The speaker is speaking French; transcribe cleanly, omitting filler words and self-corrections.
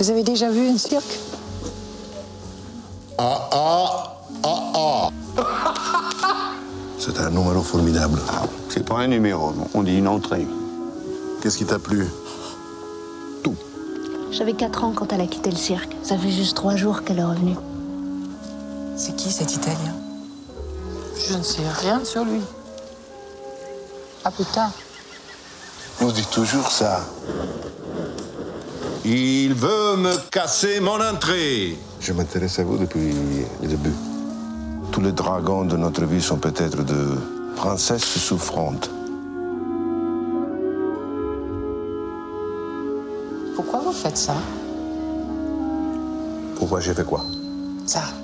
Vous avez déjà vu un cirque? C'est un numéro formidable. Ah, c'est pas un numéro, on dit une entrée. Qu'est-ce qui t'a plu? Tout. J'avais 4 ans quand elle a quitté le cirque. Ça fait juste 3 jours qu'elle est revenue. C'est qui cet Italien? Je ne sais rien sur lui. Ah putain. On dit toujours ça. Il veut me casser mon entrée. Je m'intéresse à vous depuis le début. Tous les dragons de notre vie sont peut-être de princesses souffrantes. Pourquoi vous faites ça? Pourquoi j'ai fait quoi? Ça.